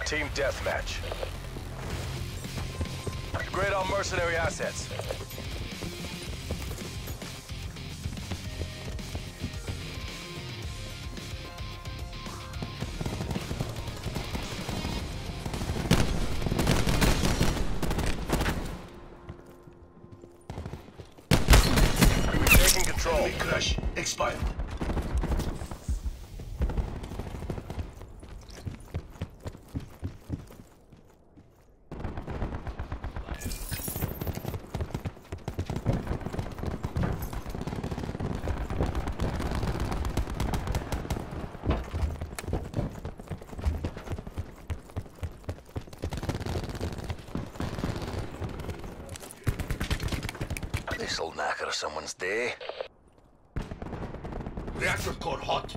Team deathmatch. Grade on mercenary assets. Taking control. Enemy crash expired. This'll knacker someone's day. Reactor core hot.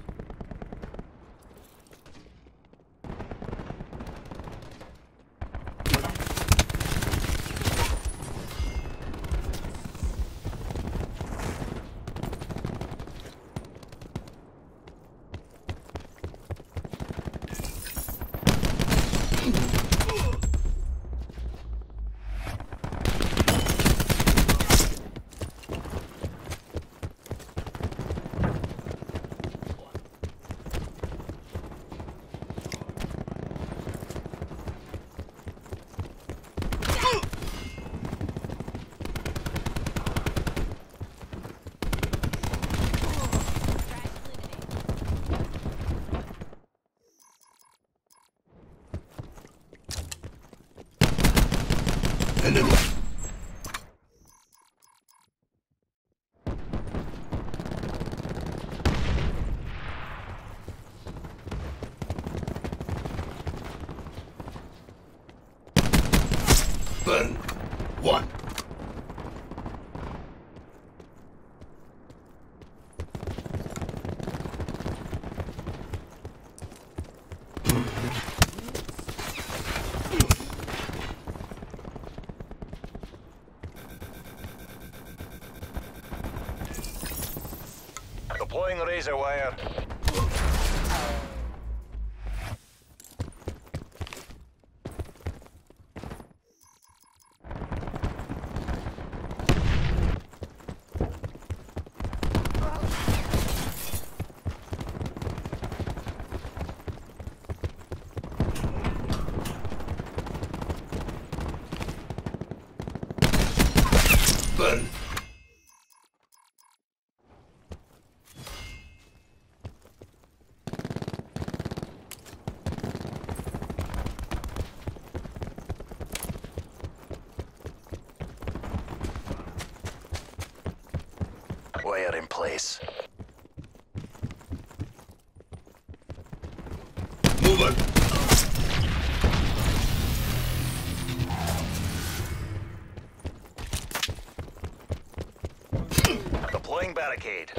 Enemy. Burn. One. Deploying razor wire. Burn. Wire in place. Move it. Deploying barricade.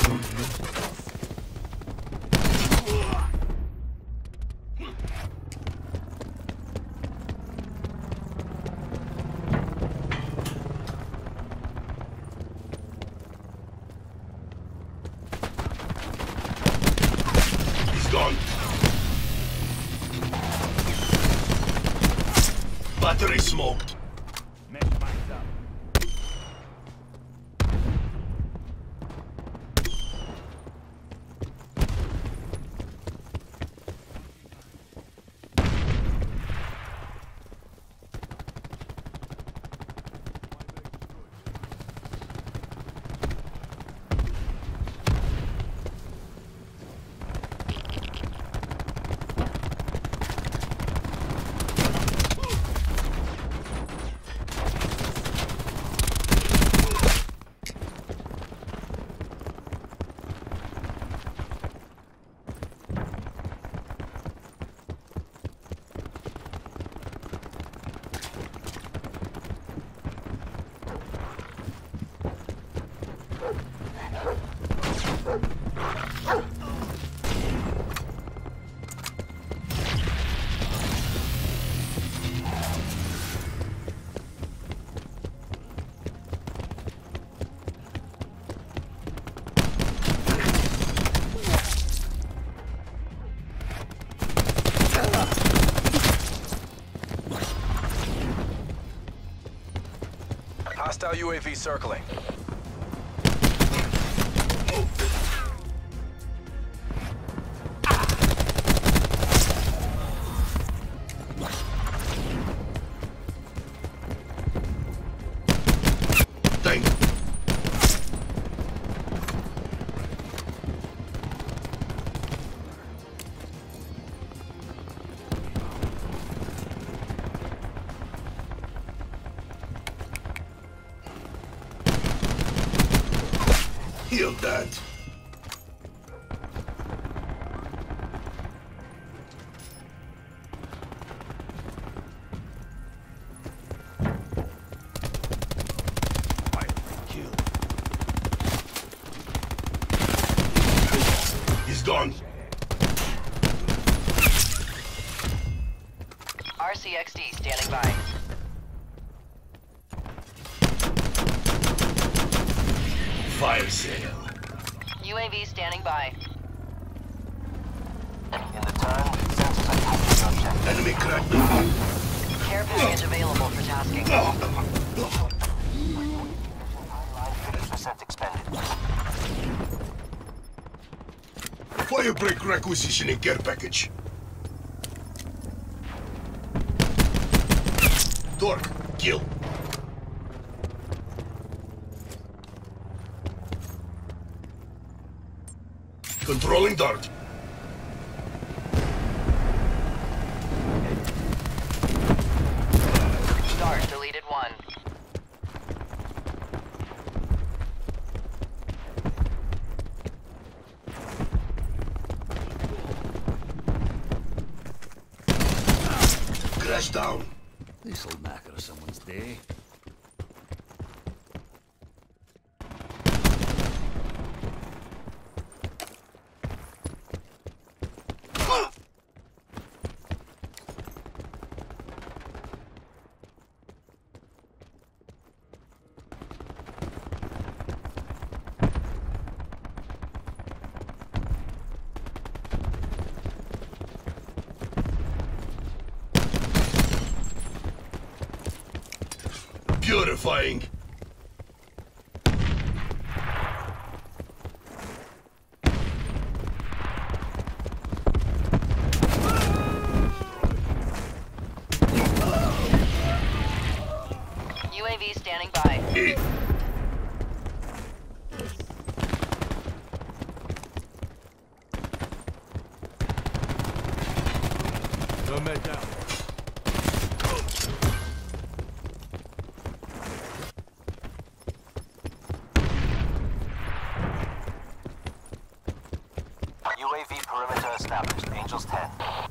He's gone. Battery smoked. Hostile UAV circling. Tank. Heal that. He's gone. RCXD standing by. Fire sale. UAV standing by. In the turn, sensors are tracking your objective. Enemy cracked. Care package available for tasking. 50% expended. Firebreak requisitioning care package. Torque, kill. Controlling dart. Start deleted 1. Crash down. This'll knacker someone's day. Purifying. UAV standing by. Hit. No med down. UAV perimeter established. Angels 10.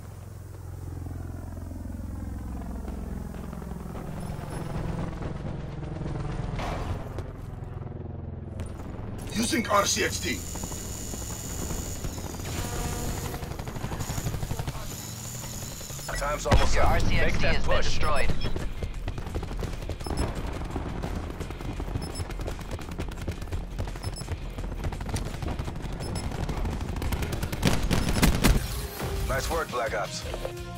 Using RCXD. Time's almost Your up. Make RCXD that has been push. destroyed. Nice work, Black Ops.